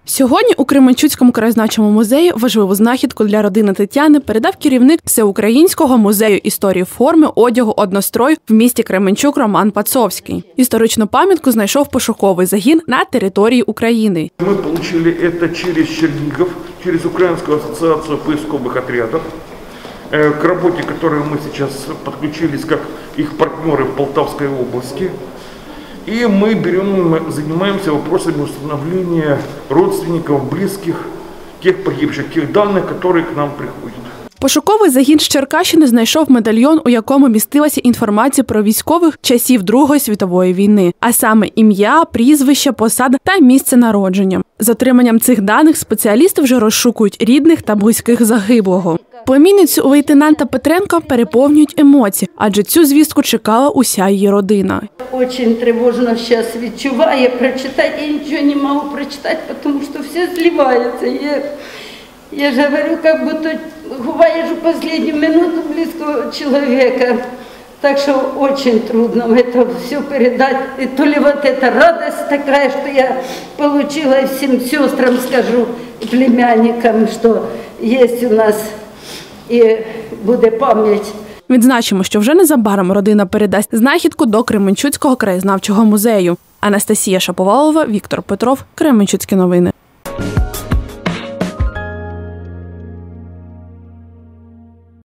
Сьогодні у Кременчуцькому краєзнавчому музеї важливу знахідку для родини Тетяни передав керівник Всеукраїнського музею історії форми, одягу, однострою в місті Кременчук Роман Пацовський. Історичну пам'ятку знайшов пошуковий загін на території України. Ми отримали це через Чернігів, через Українську асоціацію поискових отрядів, к роботі якої ми зараз підключились як їх партнери в Полтавській області. И мы занимаемся вопросами установления родственников, близких, тех погибших, тех данных, которые к нам приходят. Пошуковий загін з Черкащини знайшов медальйон, у якому містилася інформація про військових часів Другої світової війни, а саме ім'я, прізвище, посада та місце народження. З отриманням цих даних спеціалісти вже розшукують рідних та близьких загиблого. Племінницю лейтенанта Петренка переповнюють емоції, адже цю звістку чекала уся її родина. Дуже тривожно зараз відчуваю, прочитати я нічого не можу прочитати, тому що все зливається. Я же говорю, как будто бываешь в последнюю минуту близкого человека. Так что очень трудно это все передать. И то ли вот эта радость такая, что я получила, и всем сестрам скажу, и племянникам, что есть у нас и буде пам'ять. Відзначимо, що вже незабаром родина передасть знахідку до Кременчуцького краєзнавчого музею. Анастасія Шаповалова, Віктор Петров, Кременчуцькі новини.